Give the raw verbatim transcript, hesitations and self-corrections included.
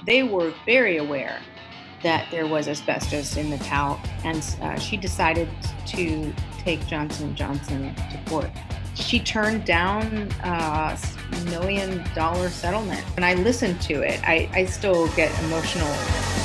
They were very aware that there was asbestos in the talc, and uh, she decided to take Johnson and Johnson to court. She turned down a million dollar settlement, and I listened to it. I, I still get emotional.